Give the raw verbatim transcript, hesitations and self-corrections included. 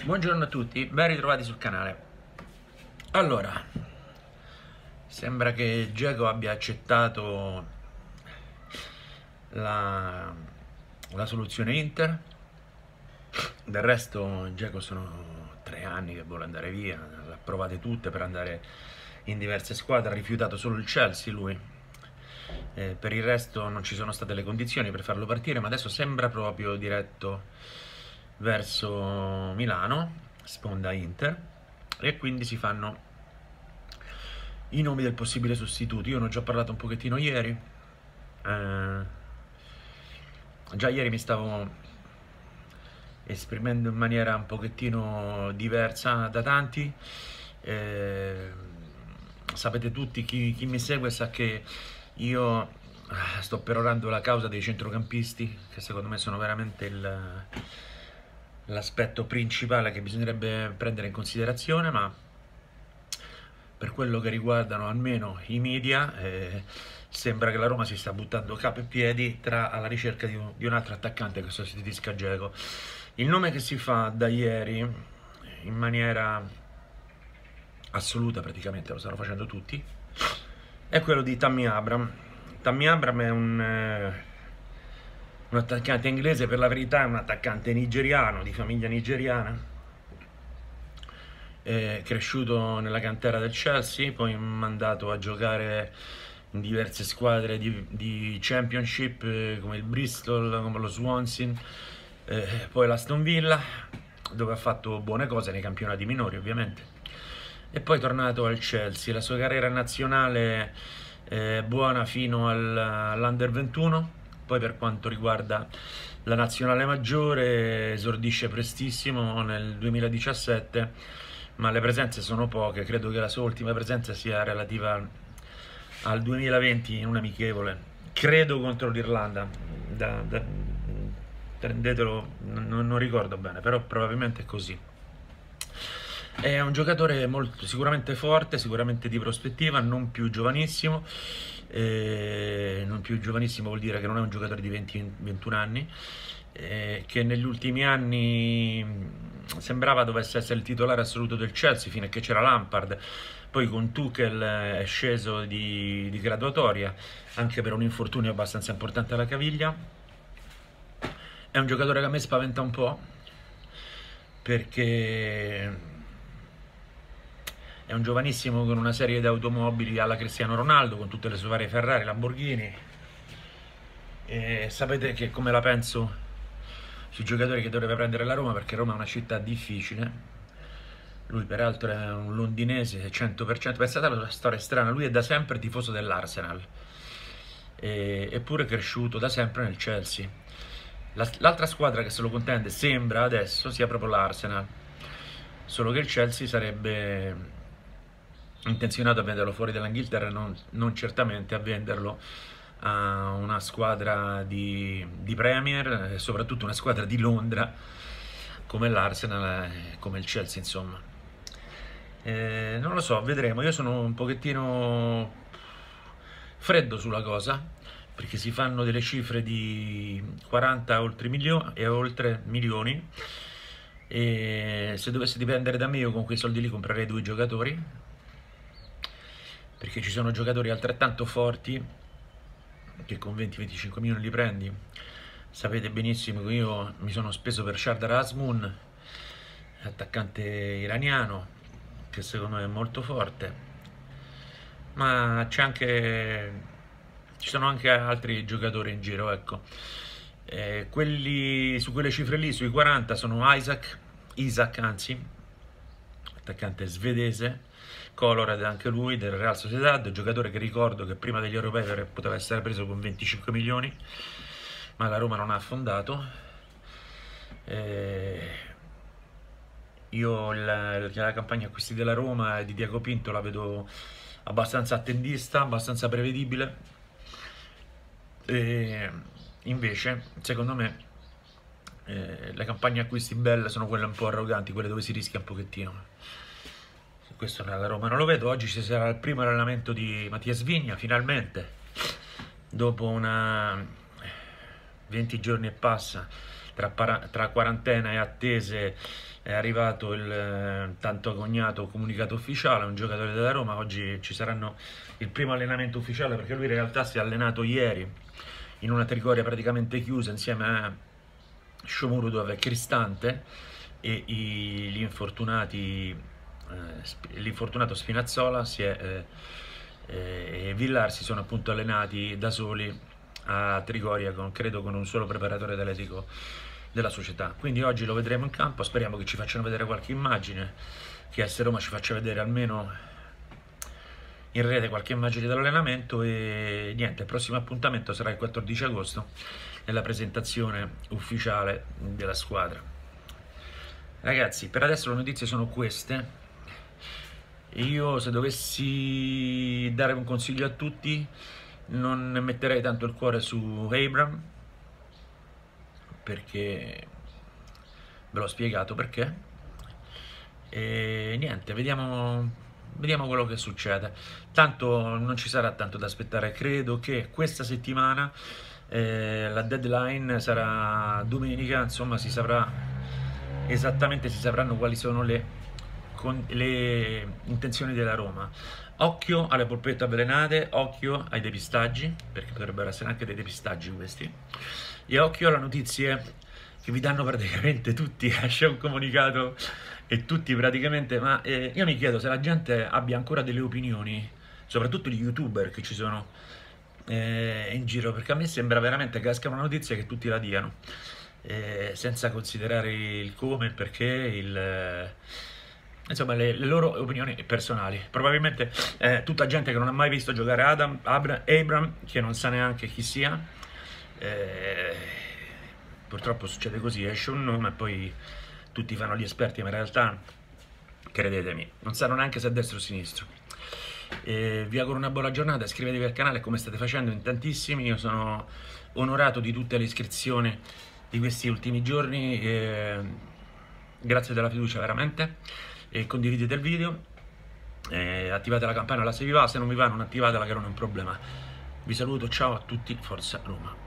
Buongiorno a tutti, ben ritrovati sul canale. Allora, sembra che Dzeko abbia accettato la, la soluzione Inter. Del resto Dzeko sono tre anni che vuole andare via, le ha provate tutte per andare in diverse squadre, ha rifiutato solo il Chelsea lui. Eh, per il resto non ci sono state le condizioni per farlo partire, ma adesso sembra proprio diretto verso Milano, sponda Inter, e quindi si fanno i nomi del possibile sostituto. Io ne ho già parlato un pochettino ieri, eh, già ieri mi stavo esprimendo in maniera un pochettino diversa da tanti. Eh, sapete tutti, chi, chi mi segue sa che io sto perorando la causa dei centrocampisti, che secondo me sono veramente il l'aspetto principale che bisognerebbe prendere in considerazione, ma per quello che riguardano almeno i media eh, sembra che la Roma si sta buttando capo e piedi tra, alla ricerca di un, di un altro attaccante che sostituisca Dzeko. Il nome che si fa da ieri in maniera assoluta, praticamente lo stanno facendo tutti, è quello di Tammy Abraham. Tammy Abraham è un eh, un attaccante inglese, per la verità è un attaccante nigeriano, di famiglia nigeriana, è cresciuto nella cantera del Chelsea, poi mandato a giocare in diverse squadre di, di Championship eh, come il Bristol, come lo Swansea, eh, poi l'Aston Villa, dove ha fatto buone cose nei campionati minori ovviamente, e poi è tornato al Chelsea. La sua carriera nazionale è buona fino all'Under ventuno. Poi per quanto riguarda la nazionale maggiore esordisce prestissimo nel duemiladiciassette, ma le presenze sono poche. Credo che la sua ultima presenza sia relativa al duemilaventi in un amichevole, credo contro l'Irlanda, da, da, prendetelo, non, non ricordo bene, però probabilmente è così. È un giocatore molto, sicuramente forte, sicuramente di prospettiva, non più giovanissimo. Eh, non più giovanissimo vuol dire che non è un giocatore di venti ventuno anni, eh, che negli ultimi anni sembrava dovesse essere il titolare assoluto del Chelsea fino a che c'era Lampard. Poi con Tuchel è sceso di, di graduatoria anche per un infortunio abbastanza importante alla caviglia. È un giocatore che a me spaventa un po', perché è un giovanissimo con una serie di automobili alla Cristiano Ronaldo, con tutte le sue varie Ferrari, Lamborghini. E sapete che come la penso sui giocatori che dovrebbe prendere la Roma, perché Roma è una città difficile. Lui peraltro è un londinese cento per cento. Pensate alla storia strana, lui è da sempre tifoso dell'Arsenal, eppure è cresciuto da sempre nel Chelsea. L'altra squadra che se lo contende sembra adesso sia proprio l'Arsenal, solo che il Chelsea sarebbe intenzionato a venderlo fuori dall'Inghilterra, non, non certamente a venderlo a una squadra di, di Premier, e soprattutto una squadra di Londra come l'Arsenal, come il Chelsea, insomma. Eh, non lo so, vedremo. Io sono un pochettino freddo sulla cosa, perché si fanno delle cifre di quaranta oltre milioni, e oltre milioni, e se dovesse dipendere da me io con quei soldi lì comprerei due giocatori, perché ci sono giocatori altrettanto forti che con venti venticinque milioni li prendi. Sapete benissimo che io mi sono speso per Sardar Azmoun, attaccante iraniano, che secondo me è molto forte, ma c'è anche ci sono anche altri giocatori in giro, ecco. Eh, quelli su quelle cifre lì, sui quaranta, sono Isaac, Isaac anzi, attaccante svedese, Colorad anche lui, del Real Sociedad, giocatore che ricordo che prima degli europei poteva essere preso con venticinque milioni, ma la Roma non ha affondato. Eh, io la, la campagna acquisti della Roma e di Diego Pinto la vedo abbastanza attendista, abbastanza prevedibile, e invece secondo me eh, le campagne acquisti belle sono quelle un po' arroganti, quelle dove si rischia un pochettino. Questo nella Roma non lo vedo. Oggi ci sarà il primo allenamento di Mattias Vigna, finalmente, dopo una venti giorni e passa tra, tra quarantena e attese è arrivato il eh, tanto agognato comunicato ufficiale, un giocatore della Roma. Oggi ci saranno il primo allenamento ufficiale, perché lui in realtà si è allenato ieri in una trigoria praticamente chiusa insieme a Shomurodov e Cristante, e i, gli infortunati, eh, l'infortunato Spinazzola si è, eh, eh, e Villar si sono appunto allenati da soli a Trigoria, con, credo con un solo preparatore atletico della società. Quindi oggi lo vedremo in campo, speriamo che ci facciano vedere qualche immagine, che A S Roma ci faccia vedere almeno in rete qualche immagine dell'allenamento. E niente, il prossimo appuntamento sarà il quattordici agosto, nella presentazione ufficiale della squadra. Ragazzi, per adesso le notizie sono queste. Io, se dovessi dare un consiglio a tutti, non metterei tanto il cuore su Abraham, perché ve l'ho spiegato perché. E niente, vediamo, vediamo quello che succede. Tanto non ci sarà tanto da aspettare. Credo che questa settimana eh, la deadline sarà domenica, insomma si saprà esattamente, si sapranno quali sono le, con, le intenzioni della Roma. Occhio alle polpette avvelenate, occhio ai depistaggi, perché potrebbero essere anche dei depistaggi questi, e occhio alle notizie che vi danno praticamente tutti. Esce un comunicato e tutti praticamente, ma eh, io mi chiedo se la gente abbia ancora delle opinioni, soprattutto gli youtuber che ci sono eh, in giro, perché a me sembra veramente che esca una notizia che tutti la diano, eh, senza considerare il come, il perché, il... Eh, insomma le, le loro opinioni personali. Probabilmente eh, tutta gente che non ha mai visto giocare Adam, Abra, Abram, che non sa neanche chi sia, eh, purtroppo succede così, esce un nome e poi tutti fanno gli esperti, ma in realtà, credetemi, non sanno neanche se è destro o sinistro. Eh, vi auguro una buona giornata, iscrivetevi al canale come state facendo in tantissimi. Io sono onorato di tutte le iscrizioni di questi ultimi giorni, eh, grazie della fiducia veramente. E condividete il video, eh, attivate la campanella se vi va, se non vi va non attivatela, che non è un problema. Vi saluto, ciao a tutti, forza Roma.